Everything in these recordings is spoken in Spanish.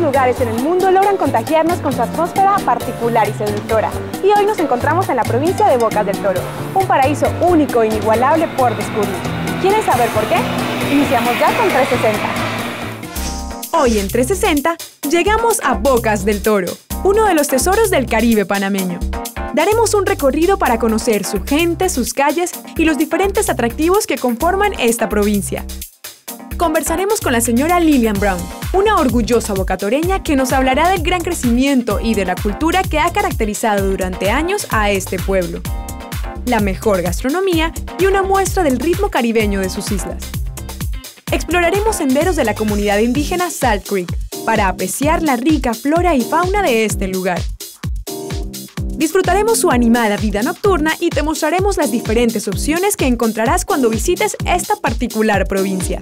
lugares en el mundo logran contagiarnos con su atmósfera particular y seductora. Y hoy nos encontramos en la provincia de Bocas del Toro, un paraíso único e inigualable por descubrir. ¿Quieren saber por qué? Iniciamos ya con 360. Hoy en 360 llegamos a Bocas del Toro, uno de los tesoros del Caribe panameño. Daremos un recorrido para conocer su gente, sus calles y los diferentes atractivos que conforman esta provincia. Conversaremos con la señora Lilian Brown, una orgullosa bocatoreña que nos hablará del gran crecimiento y de la cultura que ha caracterizado durante años a este pueblo, la mejor gastronomía y una muestra del ritmo caribeño de sus islas. Exploraremos senderos de la comunidad indígena Salt Creek para apreciar la rica flora y fauna de este lugar. Disfrutaremos su animada vida nocturna y te mostraremos las diferentes opciones que encontrarás cuando visites esta particular provincia.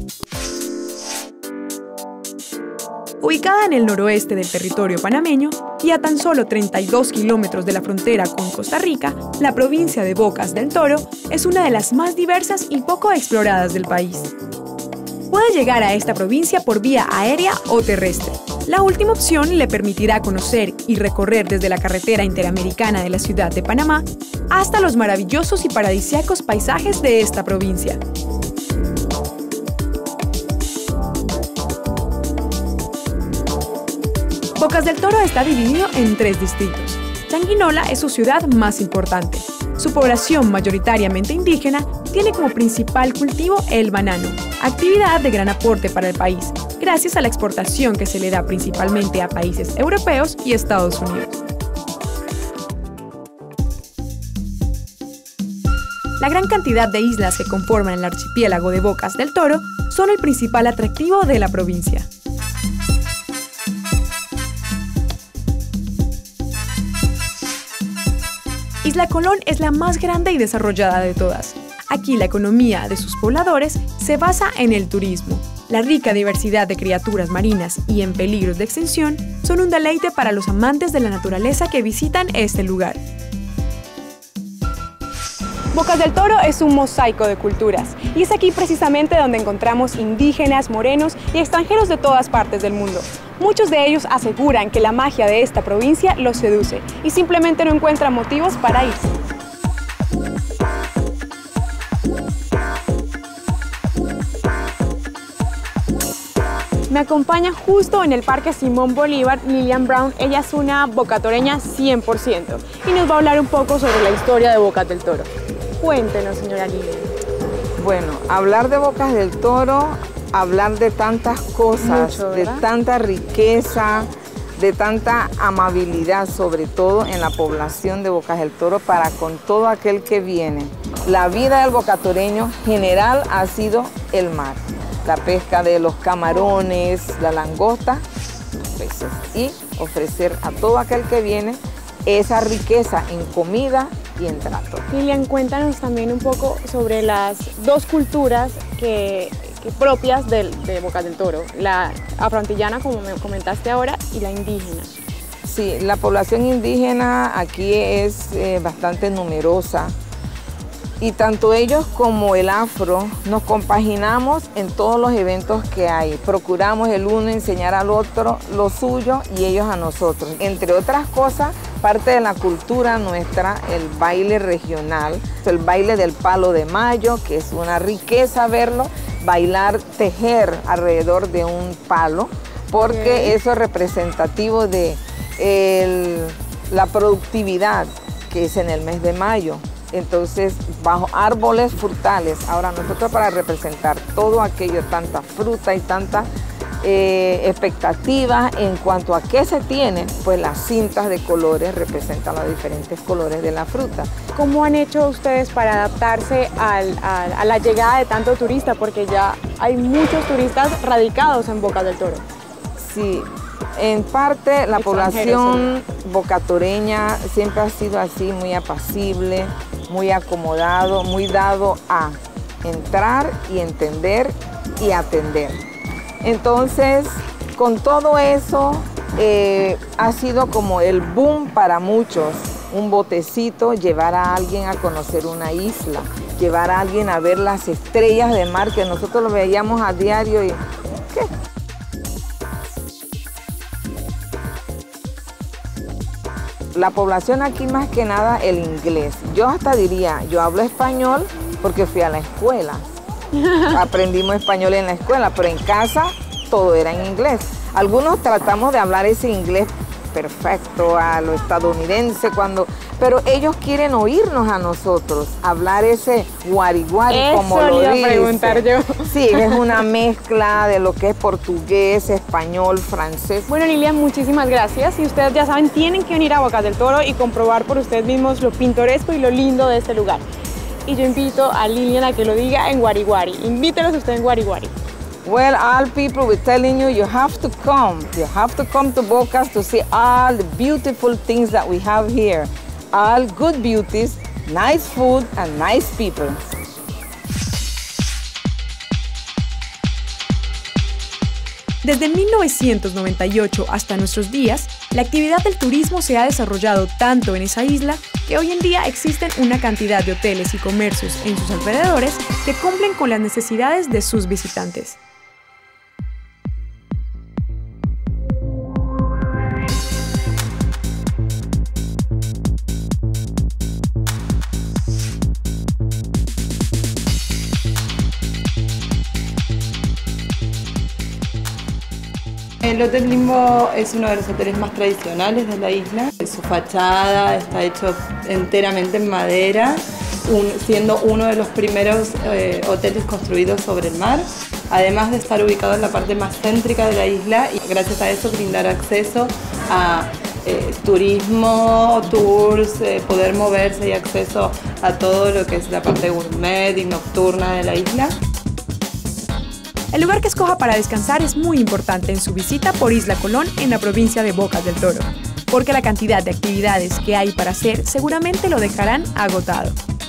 Ubicada en el noroeste del territorio panameño y a tan solo 32 kilómetros de la frontera con Costa Rica, la provincia de Bocas del Toro es una de las más diversas y poco exploradas del país. Puede llegar a esta provincia por vía aérea o terrestre. La última opción le permitirá conocer y recorrer desde la carretera interamericana de la ciudad de Panamá hasta los maravillosos y paradisíacos paisajes de esta provincia. Bocas del Toro está dividido en 3 distritos. Changuinola es su ciudad más importante. Su población mayoritariamente indígena tiene como principal cultivo el banano, actividad de gran aporte para el país, gracias a la exportación que se le da principalmente a países europeos y Estados Unidos. La gran cantidad de islas que conforman el archipiélago de Bocas del Toro son el principal atractivo de la provincia. Isla Colón es la más grande y desarrollada de todas. Aquí la economía de sus pobladores se basa en el turismo. La rica diversidad de criaturas marinas y en peligros de extinción son un deleite para los amantes de la naturaleza que visitan este lugar. Bocas del Toro es un mosaico de culturas y es aquí precisamente donde encontramos indígenas, morenos y extranjeros de todas partes del mundo. Muchos de ellos aseguran que la magia de esta provincia los seduce y simplemente no encuentran motivos para irse. Me acompaña justo en el Parque Simón Bolívar Lilian Brown. Ella es una bocatoreña 100% y nos va a hablar un poco sobre la historia de Bocas del Toro. Cuéntenos, señora Lilian. Bueno, hablar de Bocas del Toro, hablar de tantas cosas, mucho, de tanta riqueza, de tanta amabilidad, sobre todo en la población de Bocas del Toro para con todo aquel que viene. La vida del bocatoreño general ha sido el mar, la pesca de los camarones, la langosta, peces, y ofrecer a todo aquel que viene esa riqueza en comida y en trato. Lilian, cuéntanos también un poco sobre las 2 culturas propias de Bocas del Toro, la afroantillana, como me comentaste ahora, y la indígena. Sí, la población indígena aquí es bastante numerosa y tanto ellos como el afro nos compaginamos en todos los eventos que hay. Procuramos el uno enseñar al otro lo suyo y ellos a nosotros. Entre otras cosas, parte de la cultura nuestra, el baile regional, el baile del palo de mayo, que es una riqueza verlo, bailar, tejer alrededor de un palo, porque eso es representativo de la productividad que es en el mes de mayo. Entonces, bajo árboles frutales. Ahora, nosotros para representar todo aquello, tanta fruta y tanta expectativas en cuanto a qué se tiene, pues las cintas de colores representan los diferentes colores de la fruta. ¿Cómo han hecho ustedes para adaptarse a la llegada de tanto turista? Porque ya hay muchos turistas radicados en Bocas del Toro. Sí, en parte la población bocatoreña siempre ha sido así, muy apacible, muy acomodado, muy dado a entrar y entender y atender. Entonces, con todo eso, ha sido como el boom para muchos, un botecito, llevar a alguien a conocer una isla, llevar a alguien a ver las estrellas de mar que nosotros lo veíamos a diario y ¿qué? La población aquí más que nada el inglés. Yo hasta diría, yo hablo español porque fui a la escuela. Aprendimos español en la escuela, pero en casa todo era en inglés. Algunos tratamos de hablar ese inglés perfecto a lo estadounidense, pero ellos quieren oírnos a nosotros, hablar ese guariguari, como lo iba dice. A preguntar yo. Sí, es una mezcla de lo que es portugués, español, francés. Bueno, Lilian, muchísimas gracias. Y ustedes ya saben, tienen que venir a Bocas del Toro y comprobar por ustedes mismos lo pintoresco y lo lindo de este lugar. Y yo invito a Lilian a que lo diga en guariguari. Invítelos usted en guariguari. Well, all people were telling you, you have to come. You have to come to Bocas to see all the beautiful things that we have here. All good beauties, nice food, and nice people. Desde 1998 hasta nuestros días, la actividad del turismo se ha desarrollado tanto en esa isla que hoy en día existen una cantidad de hoteles y comercios en sus alrededores que cumplen con las necesidades de sus visitantes. El Hotel Limbo es uno de los hoteles más tradicionales de la isla. Su fachada está hecho enteramente en madera, siendo uno de los primeros hoteles construidos sobre el mar. Además de estar ubicado en la parte más céntrica de la isla y gracias a eso brindar acceso a turismo, tours, poder moverse y acceso a todo lo que es la parte gourmet y nocturna de la isla. El lugar que escoja para descansar es muy importante en su visita por Isla Colón en la provincia de Bocas del Toro, porque la cantidad de actividades que hay para hacer seguramente lo dejarán agotado.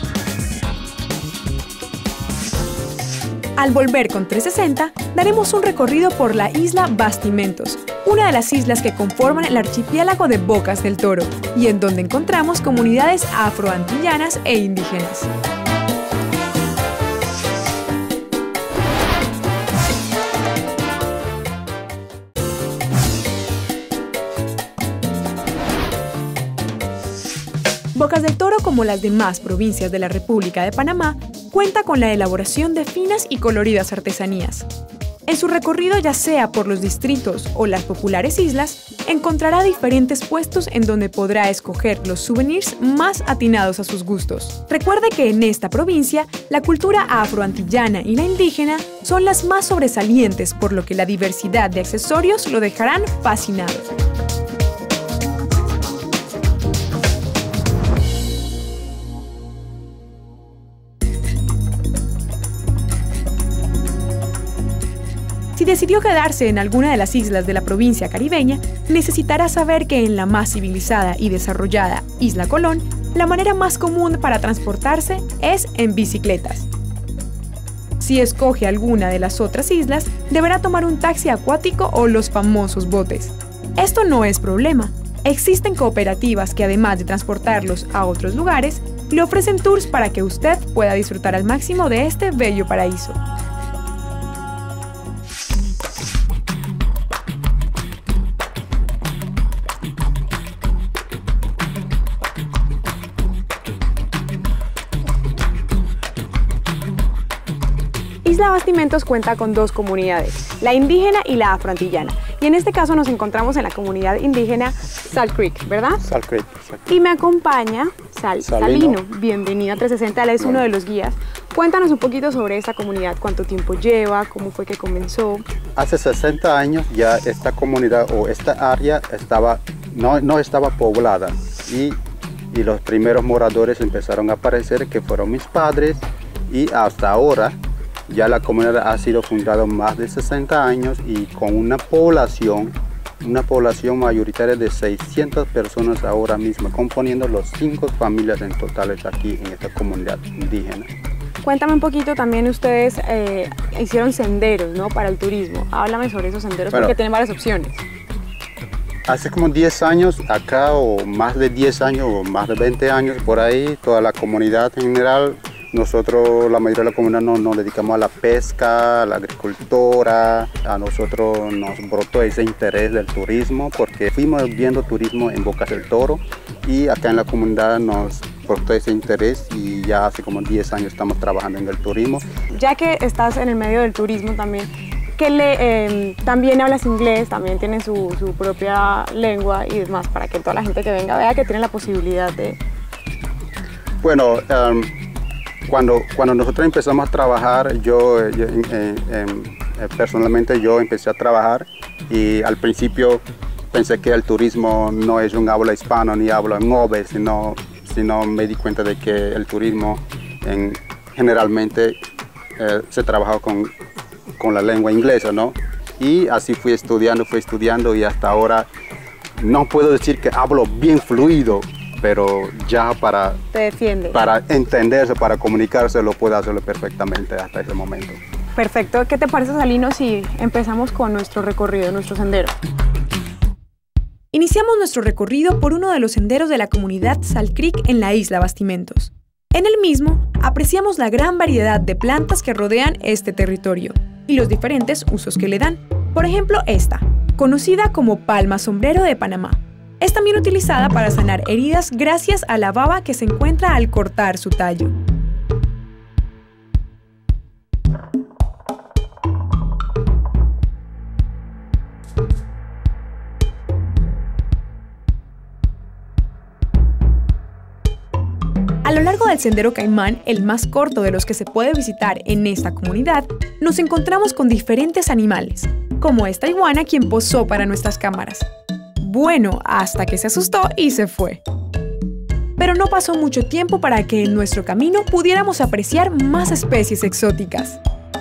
Al volver con 360, daremos un recorrido por la isla Bastimentos, una de las islas que conforman el archipiélago de Bocas del Toro, y en donde encontramos comunidades afroantillanas e indígenas. Bocas del Toro, como las demás provincias de la República de Panamá, cuenta con la elaboración de finas y coloridas artesanías. En su recorrido, ya sea por los distritos o las populares islas, encontrará diferentes puestos en donde podrá escoger los souvenirs más atinados a sus gustos. Recuerde que en esta provincia, la cultura afroantillana y la indígena son las más sobresalientes, por lo que la diversidad de accesorios lo dejarán fascinado. Si decidió quedarse en alguna de las islas de la provincia caribeña, necesitará saber que en la más civilizada y desarrollada Isla Colón, la manera más común para transportarse es en bicicletas. Si escoge alguna de las otras islas, deberá tomar un taxi acuático o los famosos botes. Esto no es problema. Existen cooperativas que, además de transportarlos a otros lugares, le ofrecen tours para que usted pueda disfrutar al máximo de este bello paraíso. Isla Bastimentos cuenta con dos comunidades, la indígena y la afroantillana. Y en este caso nos encontramos en la comunidad indígena Salt Creek, ¿verdad? Salt Creek, exacto. Y me acompaña Salino. Bienvenido a 360, él es uno de los guías. Cuéntanos un poquito sobre esta comunidad, cuánto tiempo lleva, cómo fue que comenzó. Hace 60 años ya esta comunidad o esta área no estaba poblada y los primeros moradores empezaron a aparecer, que fueron mis padres, y hasta ahora ya la comunidad ha sido fundada más de 60 años y con una población mayoritaria de 600 personas ahora mismo, componiendo los 5 familias en total aquí en esta comunidad indígena. Cuéntame un poquito, también ustedes hicieron senderos, ¿no?, para el turismo. Háblame sobre esos senderos, porque tienen varias opciones. Hace como 10 años acá, o más de 10 años, o más de 20 años por ahí, toda la comunidad en general, nosotros, la mayoría de la comunidad, nos dedicamos a la pesca, a la agricultura. A nosotros nos brotó ese interés del turismo porque fuimos viendo turismo en Bocas del Toro y acá en la comunidad nos portó ese interés y ya hace como 10 años estamos trabajando en el turismo. Ya que estás en el medio del turismo también, también hablas inglés, también tienes su propia lengua y demás, para que toda la gente que venga vea que tiene la posibilidad de... Bueno, cuando nosotros empezamos a trabajar, personalmente yo empecé a trabajar y al principio pensé que el turismo no es un habla hispano ni habla ngove, sino me di cuenta de que el turismo generalmente se trabaja con la lengua inglesa, ¿no? Y así fui estudiando y hasta ahora no puedo decir que hablo bien fluido, pero ya para entenderse, para comunicarse, lo puedo hacerlo perfectamente hasta ese momento. Perfecto. ¿Qué te parece, Salino, si empezamos con nuestro recorrido, nuestro sendero? Iniciamos nuestro recorrido por uno de los senderos de la comunidad Salt Creek en la isla Bastimentos. En el mismo, apreciamos la gran variedad de plantas que rodean este territorio y los diferentes usos que le dan. Por ejemplo, esta, conocida como palma sombrero de Panamá. Es también utilizada para sanar heridas gracias a la baba que se encuentra al cortar su tallo. A lo largo del Sendero Caimán, el más corto de los que se puede visitar en esta comunidad, nos encontramos con diferentes animales, como esta iguana quien posó para nuestras cámaras. Bueno, hasta que se asustó y se fue. Pero no pasó mucho tiempo para que en nuestro camino pudiéramos apreciar más especies exóticas.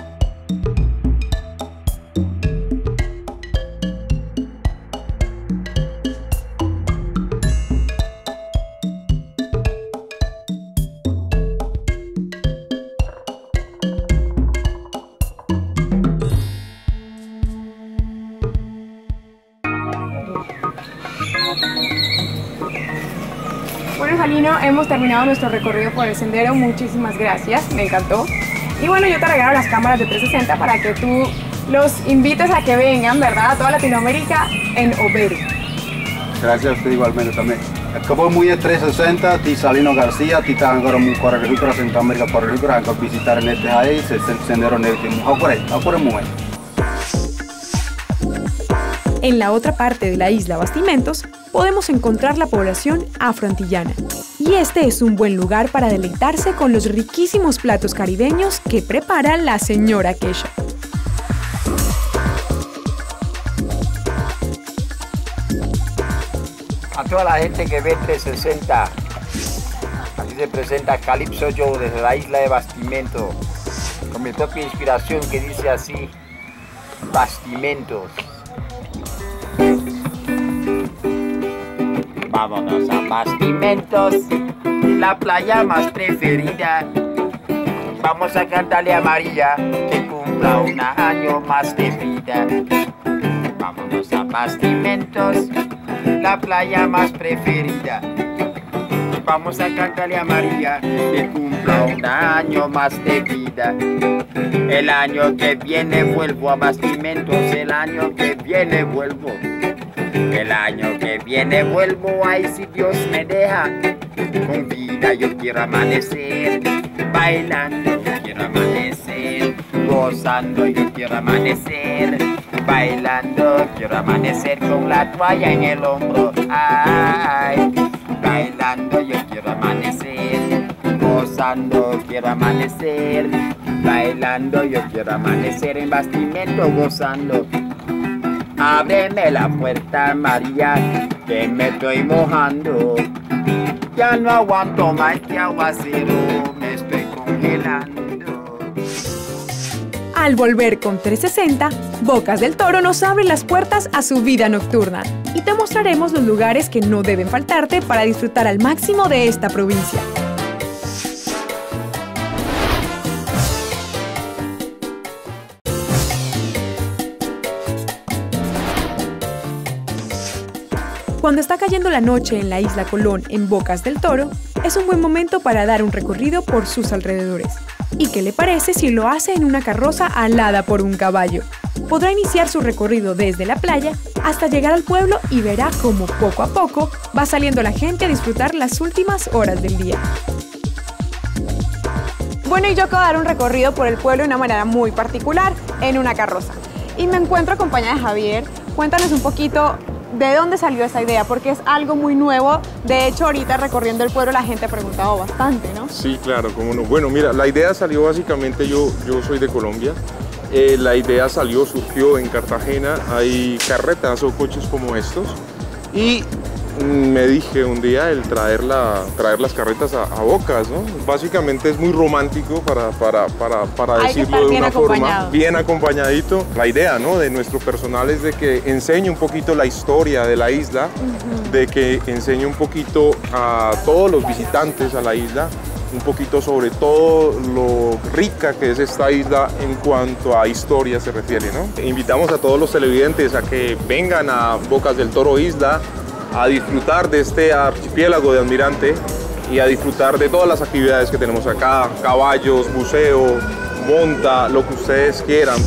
Bueno, Salino, hemos terminado nuestro recorrido por el sendero. Muchísimas gracias, me encantó. Y bueno, yo te regalo las cámaras de 360 para que tú los invites a que vengan, ¿verdad? A toda Latinoamérica en Oberi. Gracias a usted igualmente también. Como muy en 360, ti Salino García, ti están ahora muy correr para Centroamérica, por el para visitar en este país, el sendero en el que En la otra parte de la isla Bastimentos podemos encontrar la población afroantillana. Y este es un buen lugar para deleitarse con los riquísimos platos caribeños que prepara la señora Kesha. A toda la gente que ve 360, aquí se presenta Calypso Joe desde la isla de Bastimentos, con mi propia inspiración que dice así: Bastimentos. Vámonos a Bastimentos, la playa más preferida. Vamos a cantarle a María que cumpla un año más de vida. Vámonos a Bastimentos, la playa más preferida. Vamos a cantarle a María que cumpla un año más de vida. El año que viene vuelvo a Bastimentos, el año que viene vuelvo. El año que viene vuelvo, ay si Dios me deja. Con vida yo quiero amanecer, bailando yo quiero amanecer, gozando yo quiero amanecer, bailando quiero amanecer con la toalla en el hombro. Ay, bailando yo quiero amanecer, gozando quiero amanecer, bailando yo quiero amanecer en Bastimentos gozando. Ábreme la puerta, María, que me estoy mojando. Ya no aguanto más este aguacero, me estoy congelando. Al volver con 360, Bocas del Toro nos abre las puertas a su vida nocturna y te mostraremos los lugares que no deben faltarte para disfrutar al máximo de esta provincia. Cuando está cayendo la noche en la isla Colón, en Bocas del Toro, es un buen momento para dar un recorrido por sus alrededores. ¿Y qué le parece si lo hace en una carroza alada por un caballo? podrá iniciar su recorrido desde la playa hasta llegar al pueblo y verá cómo poco a poco va saliendo la gente a disfrutar las últimas horas del día. Bueno, y yo acabo de dar un recorrido por el pueblo de una manera muy particular, en una carroza. Y me encuentro acompañada de Javier. Cuéntanos un poquito de dónde salió esa idea, porque es algo muy nuevo. De hecho, ahorita recorriendo el pueblo la gente ha preguntado bastante, ¿no? Sí, claro, cómo no. Bueno, mira, la idea salió básicamente, yo soy de Colombia. La idea surgió en Cartagena. Hay carretas o coches como estos. Y me dije un día el traer las carretas a Bocas, ¿no? Básicamente es muy romántico para decirlo de una forma, bien acompañadito. La idea, ¿no?, de nuestro personal es de que enseñe un poquito la historia de la isla, de que enseñe un poquito a todos los visitantes a la isla, un poquito sobre todo lo rica que es esta isla en cuanto a historia se refiere, ¿no? Invitamos a todos los televidentes a que vengan a Bocas del Toro Isla, a disfrutar de este archipiélago de Almirante y a disfrutar de todas las actividades que tenemos acá, caballos, buceo, monta, lo que ustedes quieran.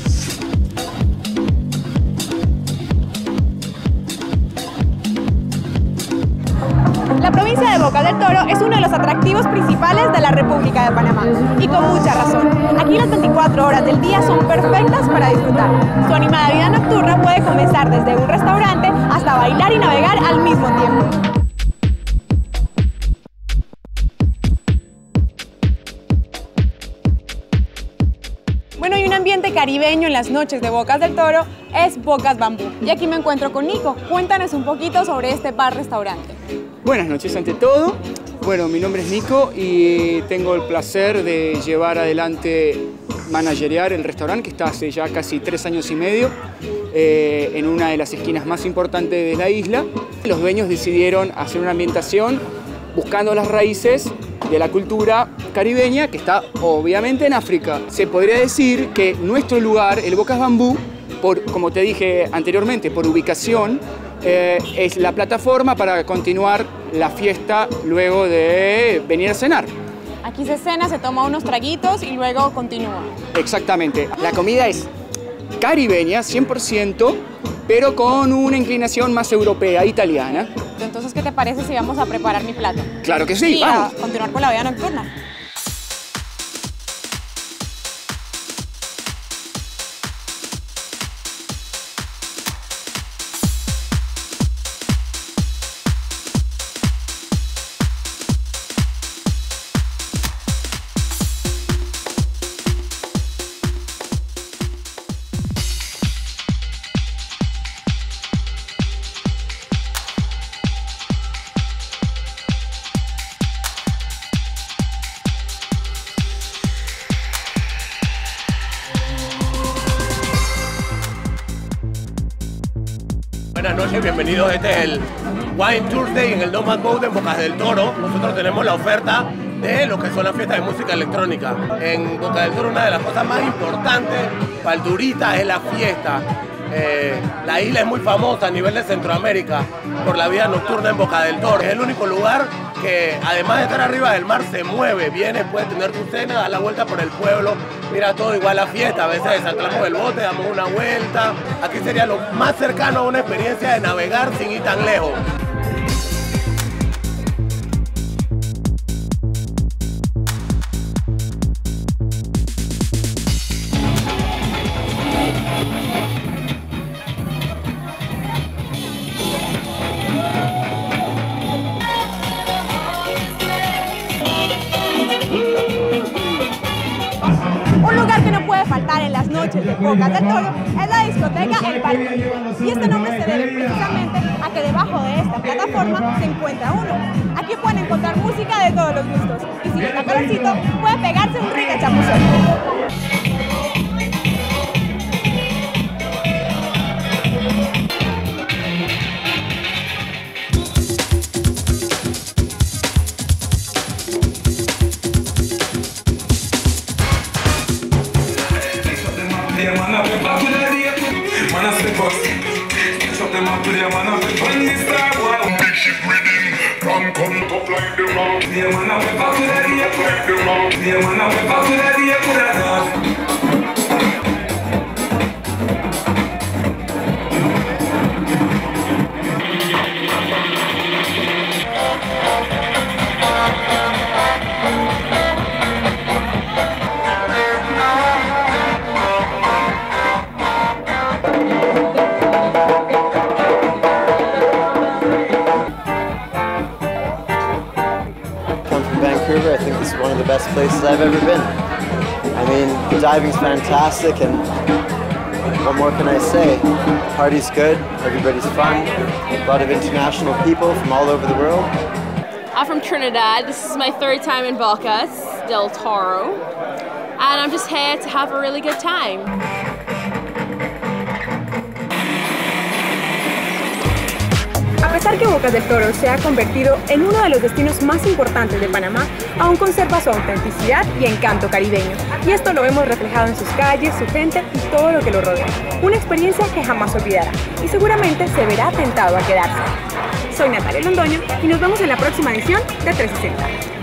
La provincia de Bocas del Toro es uno de los atractivos principales de la República de Panamá, y con mucha razón. Aquí las 24 horas del día son perfectas para disfrutar. Su animada vida nocturna puede comenzar desde un restaurante hasta bailar y navegar al mismo tiempo. Bueno, y un ambiente caribeño en las noches de Bocas del Toro es Bocas Bambú. Y aquí me encuentro con Nico. Cuéntanos un poquito sobre este bar-restaurante. Buenas noches ante todo. Bueno, mi nombre es Nico y tengo el placer de llevar adelante, managerear el restaurante que está hace ya casi 3 años y medio en una de las esquinas más importantes de la isla. Los dueños decidieron hacer una ambientación buscando las raíces de la cultura caribeña que está obviamente en África. Se podría decir que nuestro lugar, el Bocas Bambú, como te dije anteriormente, por ubicación, es la plataforma para continuar la fiesta luego de venir a cenar. Aquí se cena, se toma unos traguitos y luego continúa. Exactamente. La comida es caribeña, 100%, pero con una inclinación más europea, italiana. Entonces, ¿qué te parece si vamos a preparar mi plato? Claro que sí, y vamos. A continuar con la vida nocturna. Buenas noches, bienvenidos. Este es el Wine Tuesday en el Nomad Boat en Bocas del Toro. Nosotros tenemos la oferta de lo que son las fiestas de música electrónica. En Bocas del Toro una de las cosas más importantes para el turista es la fiesta. La isla es muy famosa a nivel de Centroamérica por la vida nocturna en Bocas del Toro. Es el único lugar que, además de estar arriba del mar, se mueve. Vienes, puedes tener tu cena, dar la vuelta por el pueblo, mira todo igual la fiesta. A veces saltamos el bote, damos una vuelta. Aquí sería lo más cercano a una experiencia de navegar sin ir tan lejos. Un lugar que no puede faltar en las noches de Bocas del Toro es la discoteca El Balcón. Y este nombre se debe precisamente a que debajo de esta plataforma se encuentra uno. Aquí pueden encontrar música de todos los gustos. Y si les da calorcito, pueden pegarse un rico chapuzón. in Vancouver. I think this is one of the best places I've ever been. I mean, the diving's fantastic, and what more can I say? The party's good, everybody's fun, a lot of international people from all over the world. I'm from Trinidad. This is my third time in Bocas del Toro, and I'm just here to have a really good time. A pesar que Bocas del Toro se ha convertido en uno de los destinos más importantes de Panamá, aún conserva su autenticidad y encanto caribeño. Y esto lo vemos reflejado en sus calles, su gente y todo lo que lo rodea. Una experiencia que jamás olvidará y seguramente se verá tentado a quedarse. Soy Natalia Londoño y nos vemos en la próxima edición de 360.